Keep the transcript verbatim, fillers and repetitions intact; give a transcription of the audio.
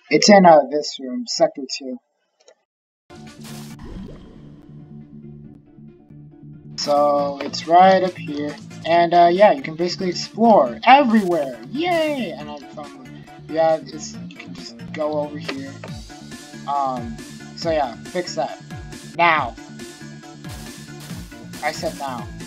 It's in uh, this room, sector two. So it's right up here, and uh, yeah, you can basically explore everywhere. Yay! And I found, yeah, it's, you can just go over here. Um, so yeah, fix that now. I said now.